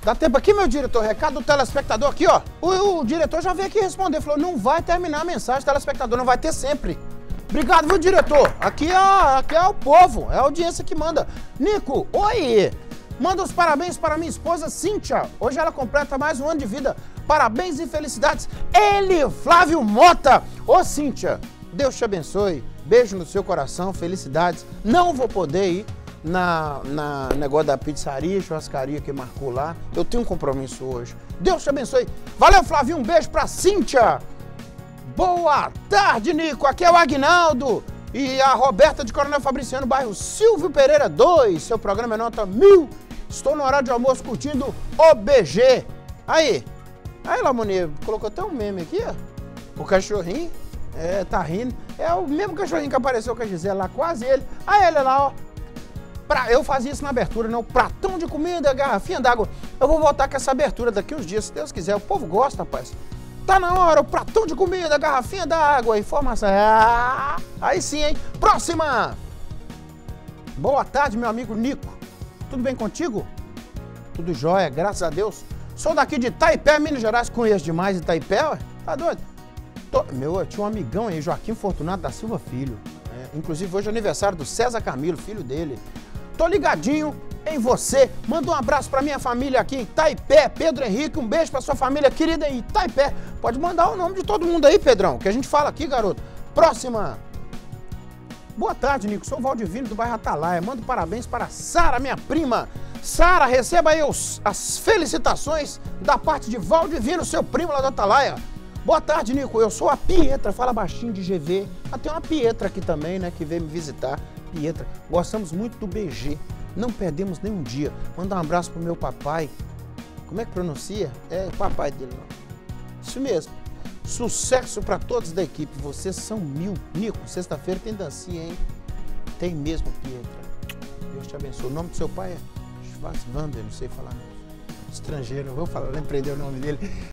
Dá tempo aqui, meu diretor? Recado do telespectador aqui, ó. O diretor já veio aqui responder. Falou, não vai terminar a mensagem, telespectador, não vai ter sempre. Obrigado, viu, diretor? Aqui é o povo, é a audiência que manda. Nico, oi! Manda os parabéns para minha esposa, Cíntia. Hoje ela completa mais um ano de vida. Parabéns e felicidades. Ele, Flávio Mota. Ô, Cíntia, Deus te abençoe. Beijo no seu coração, felicidades. Não vou poder ir na negócio da pizzaria, churrascaria que marcou lá. Eu tenho um compromisso hoje. Deus te abençoe. Valeu, Flávio. Um beijo pra Cíntia. Boa tarde, Nico. Aqui é o Aguinaldo e a Roberta de Coronel Fabriciano, bairro Silvio Pereira 2. Seu programa é nota 1000. Estou no horário de almoço curtindo o BG. Aí, Lamoni, colocou até um meme aqui, ó. O cachorrinho, tá rindo. É o mesmo cachorrinho que apareceu com a Gisele lá, quase ele. Aí ele lá, ó. Eu fazia isso na abertura, né? O pratão de comida, a garrafinha d'água. Eu vou voltar com essa abertura daqui uns dias, se Deus quiser. O povo gosta, rapaz. Tá na hora, o pratão de comida, a garrafinha d'água, informação. Aí sim, hein? Próxima! Boa tarde, meu amigo Nico. Tudo bem contigo? Tudo jóia, graças a Deus. Sou daqui de Itaipé, Minas Gerais. Conheço demais Itaipé, ué. Tá doido? Eu tinha um amigão aí, Joaquim Fortunato da Silva Filho. Inclusive, hoje é aniversário do César Camilo, filho dele. Tô ligadinho em você. Manda um abraço pra minha família aqui em Itaipé. Pedro Henrique, um beijo pra sua família querida em Itaipé. Pode mandar o nome de todo mundo aí, Pedrão, que a gente fala aqui, garoto. Próxima. Boa tarde, Nico. Sou o Valdivino do bairro Atalaia. Mando parabéns para Sara, minha prima. Sara, receba aí as felicitações da parte de Valdivino, seu primo lá do Atalaia. Boa tarde, Nico. Eu sou a Pietra, fala baixinho de GV. Tem uma Pietra aqui também, né, que veio me visitar. Pietra, gostamos muito do BG. Não perdemos nenhum dia. Manda um abraço pro meu papai. Como é que pronuncia? É o papai dele, não. Isso mesmo. Sucesso para todos da equipe. Vocês são 1000. Nico, sexta-feira tem dancinha, hein? Tem mesmo, Pietra. Deus te abençoe. O nome do seu pai é Schwarzwander, não sei falar não. Estrangeiro, eu vou falar, não aprender o nome dele.